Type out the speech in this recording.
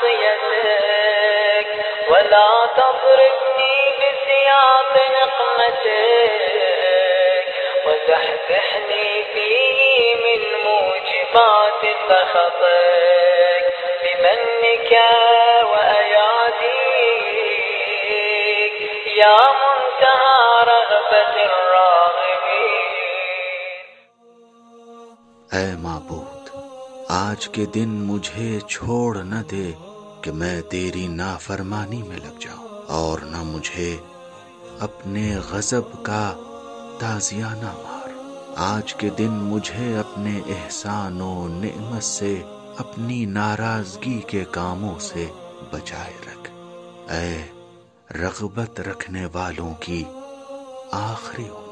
معصيتك ولا تضربني بسياط نقمتك وتحبحني فيه من موجبات سخطك بمنك وأياديك يا منتهى رغبة الراغبين। ऐ माबूद, आज के दिन मुझे छोड़ न दे कि मैं तेरी नाफरमानी में लग जाऊं, और न मुझे अपने गजब का ताजियाना मार। आज के दिन मुझे अपने एहसानो नेमत से, अपनी नाराजगी के कामों से बचाए रख। ऐ रग़बत रखने वालों की आखिरी